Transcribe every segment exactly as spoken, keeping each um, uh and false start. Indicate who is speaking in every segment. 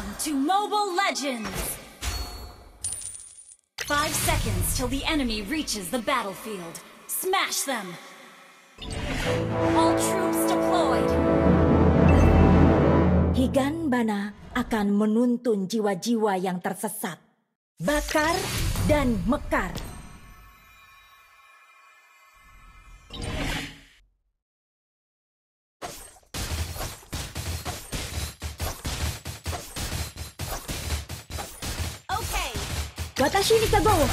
Speaker 1: Welcome to Mobile Legends! Five seconds till the enemy reaches the battlefield. Smash them! All troops deployed!
Speaker 2: Higanbana akan menuntun jiwa-jiwa yang tersesat. Bakar dan mekar. Watashi ni kagou.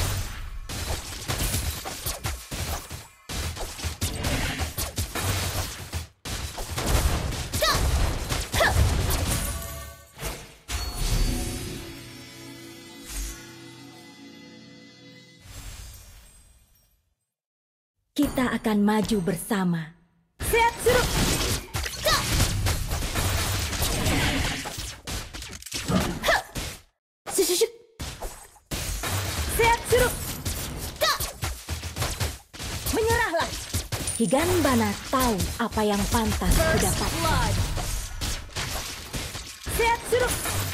Speaker 2: Kita akan maju bersama. Sehat suruh. Menyerahlah. Higanbana tahu apa yang pantas didapatkan. Sehat suruh.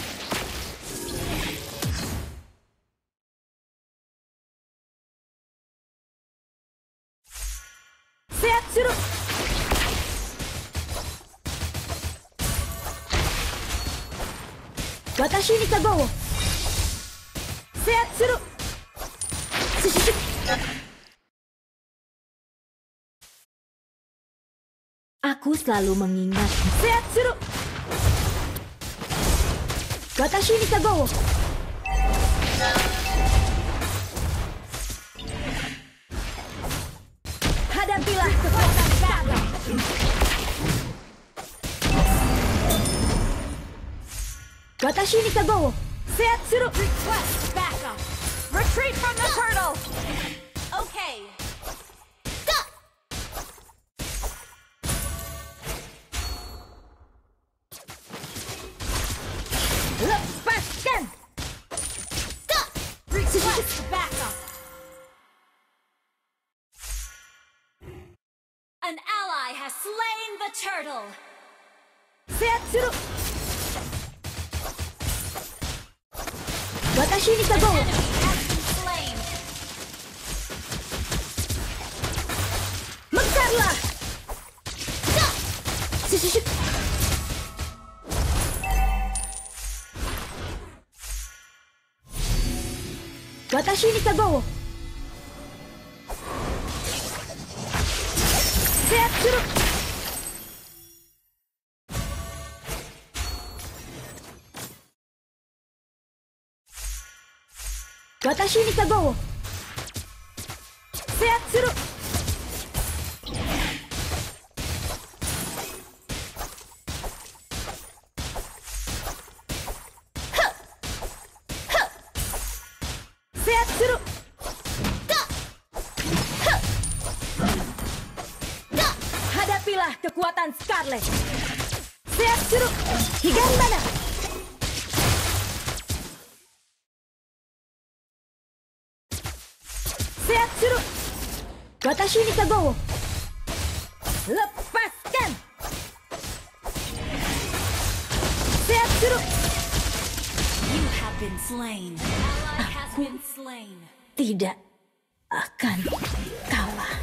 Speaker 2: Sehat suruh. Watashi ni kagou. Sehat suruh. Aku selalu mengingat. Sehat suruh. Watashi ni kagou. Hadapilah kekuatan Gaga. Watashi ni kagou. Sehat suruh.
Speaker 1: Request backup. Retreat from the turtle. Okay.
Speaker 2: Lepaskan.
Speaker 1: Request backup. An ally has slain the turtle.
Speaker 2: Sehat suruh. Watashi ni kagou. Mekarlah. Watashi ni kagou. Sehat suruh. Watashi ni kagou. Sehat suruh. Sehat suruh. Hadapilah kekuatan Scarlet. Sehat suruh. Higanbana. Sehat suruh. Watashi ni kagou. Lepaskan. Sehat suruh.
Speaker 1: You have been slain. Ally has been slain.
Speaker 2: Tidak akan kalah.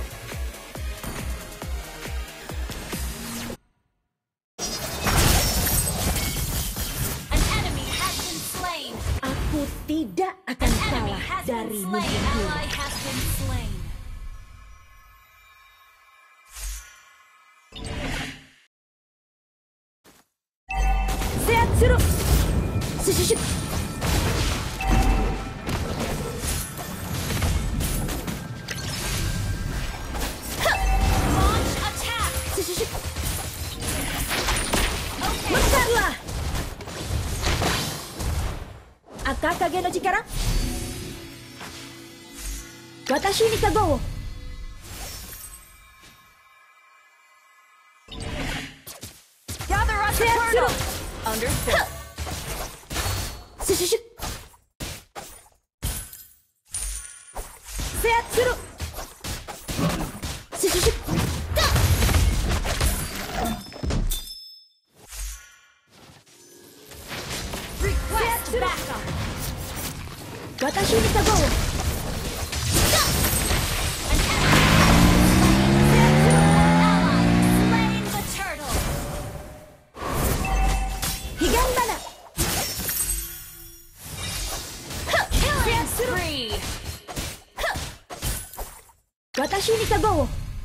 Speaker 1: An enemy has been slain.
Speaker 2: Aku tidak akan kalah dari musuhku.
Speaker 1: Ally has been slain.
Speaker 2: Sehat suruh. Susushuk.
Speaker 1: Launch attack.
Speaker 2: Susushuk.
Speaker 1: Okay.
Speaker 2: Mekarlah. Akakage no chikara. Watashi ni kagou.
Speaker 1: Gather us a turtle. Understood.
Speaker 2: Susushuk. Sehat suruh. Susushuk.
Speaker 1: Request
Speaker 2: Watashi ni Kago.
Speaker 1: Slain the turtle.
Speaker 2: Higanbana.
Speaker 1: Killing spree.
Speaker 2: Watashi ni Kago.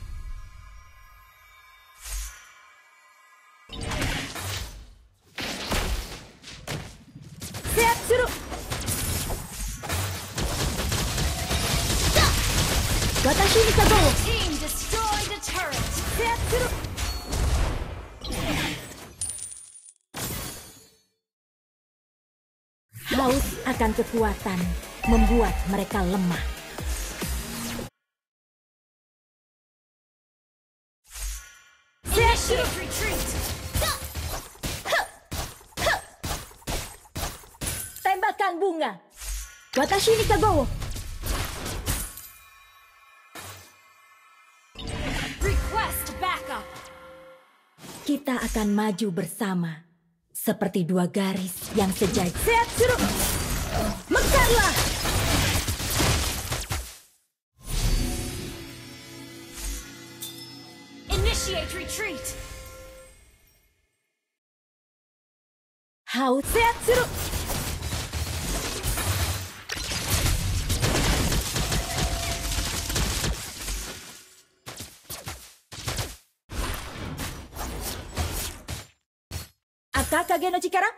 Speaker 2: Seatsuru. Watashi ni Kago.
Speaker 1: Team destroyed a turret.
Speaker 2: Seatsuru. Haus akan kekuatan membuat mereka lemah.
Speaker 1: Initiate retreat.
Speaker 2: Tembakan bunga. Watashi ni Kago.
Speaker 1: Request backup.
Speaker 2: Kita akan maju bersama seperti dua garis yang sejajar. Seatsuru. Mekarlah.
Speaker 1: Initiate retreat.
Speaker 2: Haus Seatsuru. Akakage no Chikara.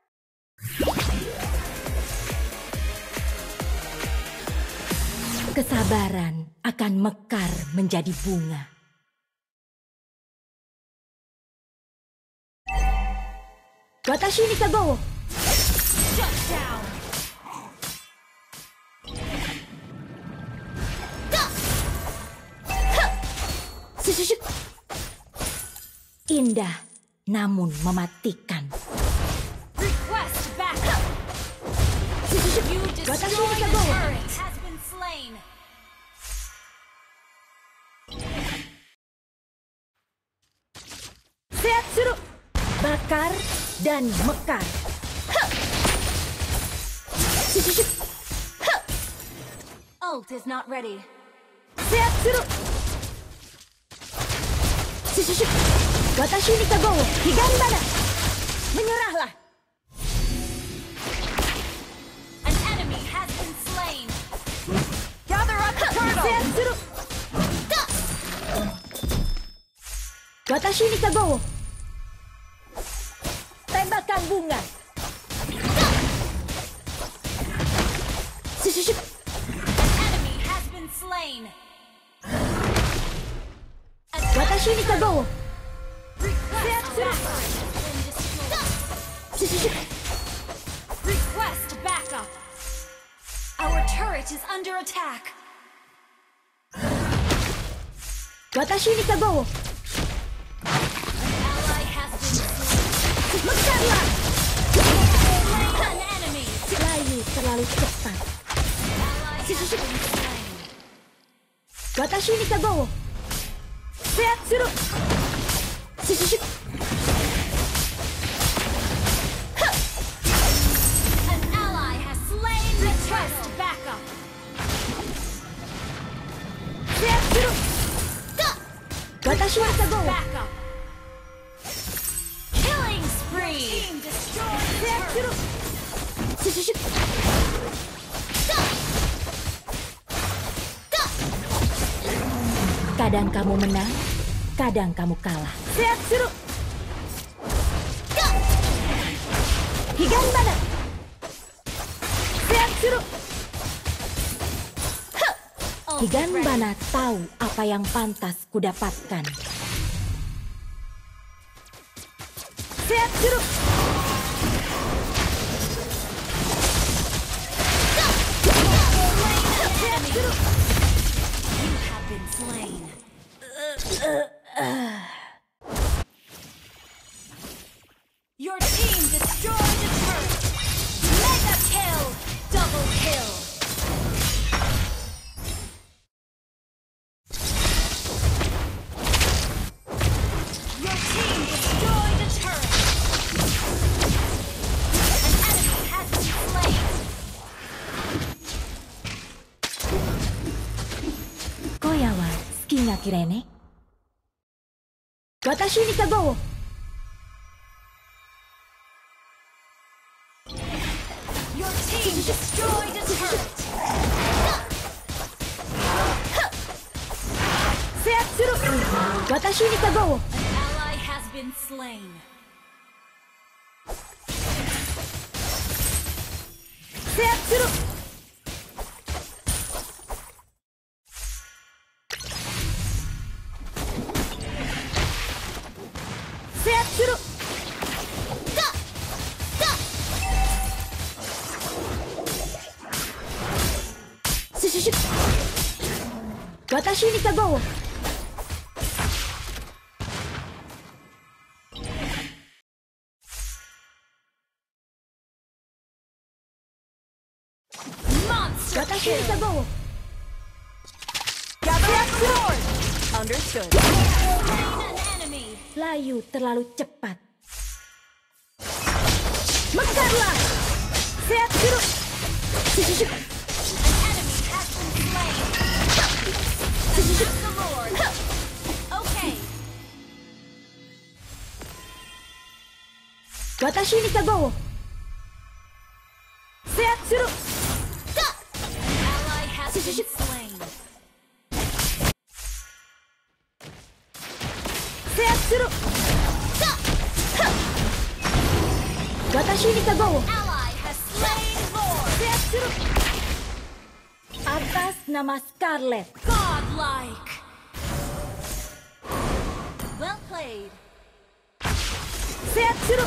Speaker 2: Kesabaran akan mekar menjadi bunga. Watashi ni Kago.
Speaker 1: Shut down.
Speaker 2: Susushuk. Indah namun mematikan.
Speaker 1: Request backup.
Speaker 2: Susushuk.
Speaker 1: You
Speaker 2: Watashi
Speaker 1: destroyed
Speaker 2: ni
Speaker 1: a
Speaker 2: Kago.
Speaker 1: turret. Has been slain.
Speaker 2: Seatsuru. Bakar dan mekar. Susushuk.
Speaker 1: Ult is not ready.
Speaker 2: Seatsuru. Susushuk. Watashi ni Kago. Higanbana. Menyerahlah.
Speaker 1: An enemy has been slain. Gather up the turtle.
Speaker 2: Seatsuru. Watashi ni Kago. Tembakan bunga. Susushuk.
Speaker 1: An enemy has been slain. An
Speaker 2: Watashi ni Kago.
Speaker 1: request backup has been destroyed.
Speaker 2: Susushuk.
Speaker 1: Request backup. Our turret is under attack.
Speaker 2: Watashi ni Kago.
Speaker 1: Ally has been slain.
Speaker 2: Mekarlah.
Speaker 1: An enemy.
Speaker 2: Layu terlalu cepat.
Speaker 1: Ally has been slain.
Speaker 2: Watashi ni Kago. Seatsuru. Susushuk.
Speaker 1: An ally has slain the turtle. Backup.
Speaker 2: Seatsuru. Watashi ni Kago.
Speaker 1: Backup. Killing spree. Team destroyed the
Speaker 2: Seatsuru.
Speaker 1: turret.
Speaker 2: Susushuk. Kadang kamu menang, kadang kamu kalah. Seatsuru. Higanbana. Seatsuru.
Speaker 1: Ult is ready.
Speaker 2: Higanbana tahu apa yang pantas kudapatkan. Seatsuru. Seatsuru.
Speaker 1: You have been slain. Your team destroyed the turret. Mega kill. Double kill. Your team destroyed a turret. An enemy has been slain.
Speaker 2: Kirene. Watashi ni kagowo.
Speaker 1: Your team destroyed a turret.
Speaker 2: Seatsuru. Watashi ni kagowo.
Speaker 1: An ally has been slain.
Speaker 2: Seatsuru. Seatsuru. Shushu. Watashi ni kagowo.
Speaker 1: Monster
Speaker 2: Watashi ni
Speaker 1: kill.
Speaker 2: kagowo.
Speaker 1: Seatsuru.
Speaker 3: Understood.
Speaker 1: Slain an enemy.
Speaker 2: Layu terlalu cepat. Mekarlah. Seatsuru. Shushu.
Speaker 1: An enemy has been slain.
Speaker 2: Shushu.
Speaker 1: The Lord. Okay.
Speaker 2: Watashi ni kagowo. Seatsuru.
Speaker 1: Ally has been slain.
Speaker 2: Seatsuru. Watashi ni kagowo.
Speaker 1: Ally has slain Lord.
Speaker 2: Seatsuru. Atas nama Scarlet.
Speaker 1: Godlike. Well played.
Speaker 2: Seatsuru.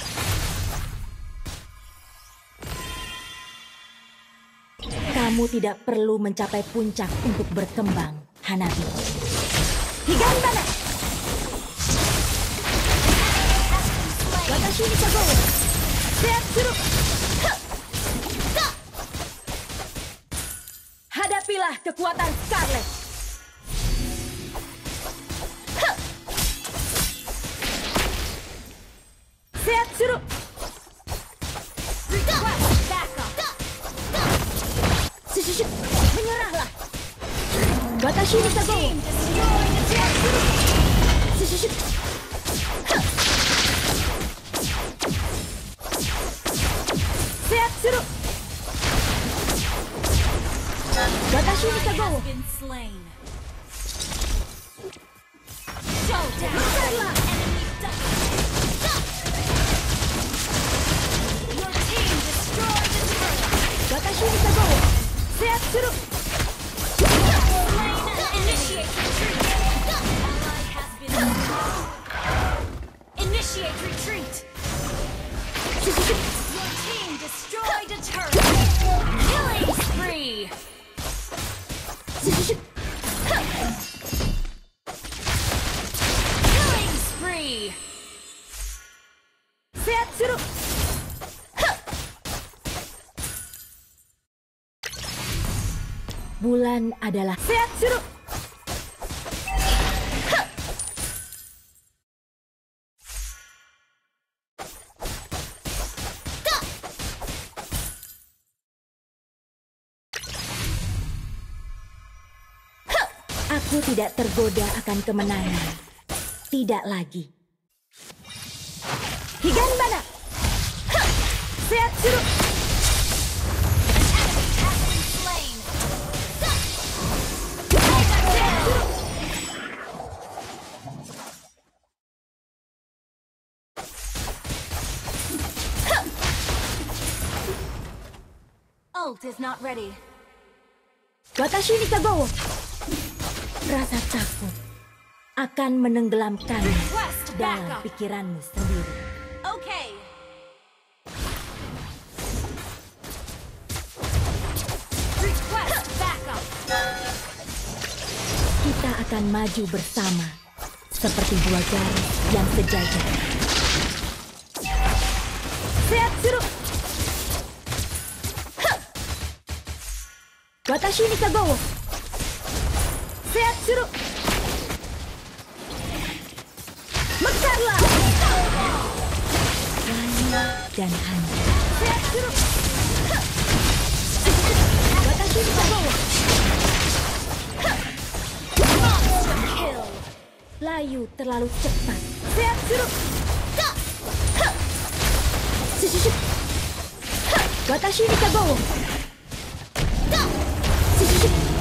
Speaker 2: Kamu tidak perlu mencapai puncak untuk berkembang, Hanabi. Higanbana. Watashi ni kagowo. Seatsuru. Hadapilah kekuatan Scarlet. Seatsuru.
Speaker 1: Request backup.
Speaker 2: Shushu. Menyerahlah. Watashi ni kagowo.
Speaker 1: Team destroyed a turret.
Speaker 2: Shushu. Seatsuru. Watashi ni kagowo.
Speaker 1: Has been slain. Showdown. Enemy double. Your team destroyed the turret.
Speaker 2: Watashi ni kagowo. Seatsuru.
Speaker 1: Slain an initiate retreat. Ally has been slain. Initiate retreat.
Speaker 2: Shushu.
Speaker 1: Your team destroyed a turret. Killing spree.
Speaker 2: Shushu.
Speaker 1: Killing spree.
Speaker 2: Seatsuru. Bulan adalah Seatsuru. Aku tidak tergoda akan kemenangan. Tidak lagi. Higanbana. Seatsuru.
Speaker 1: Enemy has been slain. Ult is not ready.
Speaker 2: Watashi ni kagowo. Rasa takut akan menenggelamkan
Speaker 1: Request
Speaker 2: dalam
Speaker 1: backup.
Speaker 2: pikiranmu sendiri.
Speaker 1: Okay. Request backup.
Speaker 2: Kita akan maju bersama seperti dua garis yang sejajar. Seatsuru. Watashi ni kagowo. Seatsuru. Mekarlah. Layu dan hanya. Seatsuru. Watashi ni kagowo.
Speaker 1: Monster
Speaker 2: layu terlalu cepat. Sehat suruh. Sisisip. Watashi ni kagowo. Sisisip.